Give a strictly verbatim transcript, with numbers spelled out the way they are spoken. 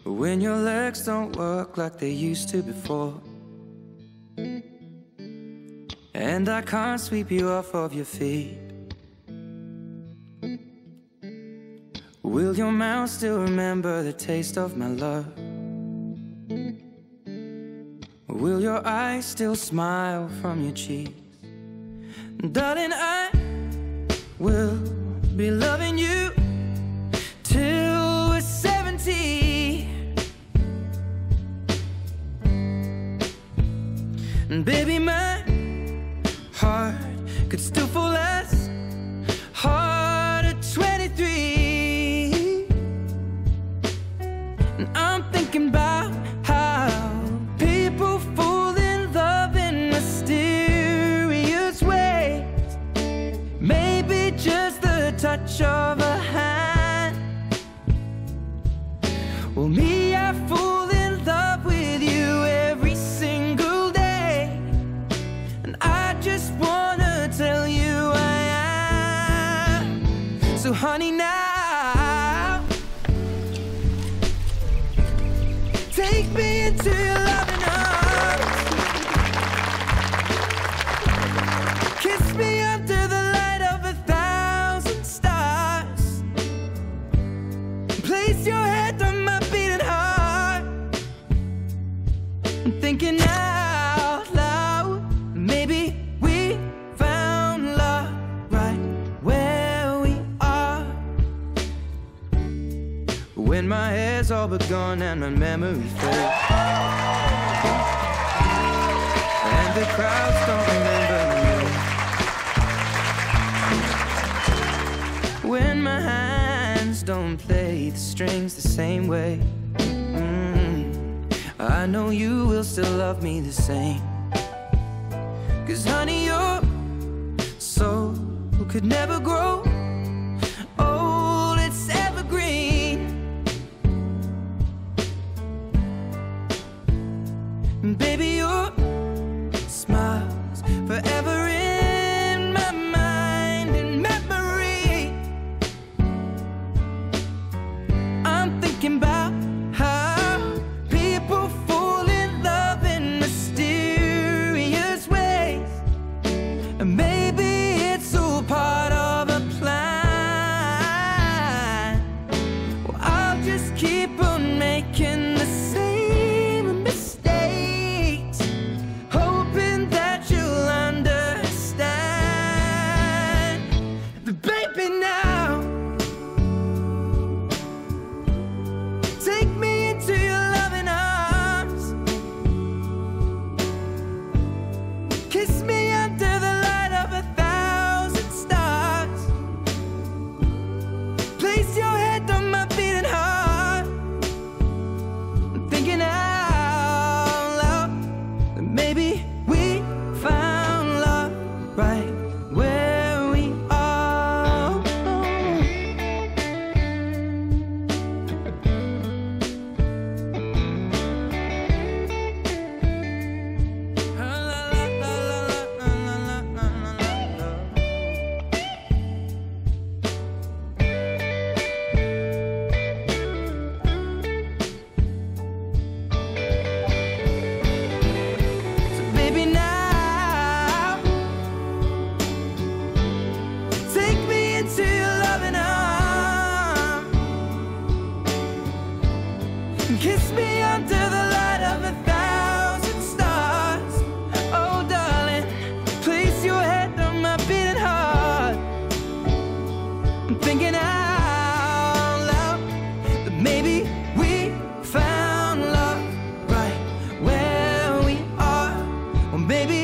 when your legs don't work like they used to before, and I can't sweep you off of your feet. Will your mouth still remember the taste of my love? Will your eyes still smile from your cheeks? Darling, I will be loving you till we're seventy. And baby, my heart could still fall as hard at twenty-three. And I'm thinking about how people fall in love in mysterious ways. Maybe just the touch of a hand. Well, me, I fall in love with you every single day, and I just wanna tell you I am. So honey, now take me into your loving arms. Kiss me under the light of a thousand stars. Place your head on my beating heart. I'm thinking out loud, maybe we found love right where we are. When my hair's all but gone and my memory fades, and the crowds don't remember me, when my hands don't play the strings the same way, mm, I know you will still love me the same. 'Cause honey, your soul could never grow old, it's evergreen. And baby, your smile's forever in my mind and memory. I'm thinking about how people fall in love in mysterious ways, and maybe it's all part of a plan. Well, I'll just keep on making the same mistakes, hoping that you'll understand. But baby, now take me into your loving arms. Kiss me under the light of a thousand stars. Place your head on my beating heart. I'm thinking out loud that maybe we found love right where we are. So baby, now take me into your loving arms. Kiss me under the light of a thousand stars. Oh darling, place your head on my beating heart. I'm thinking out loud that maybe we found love right where we are. Or maybe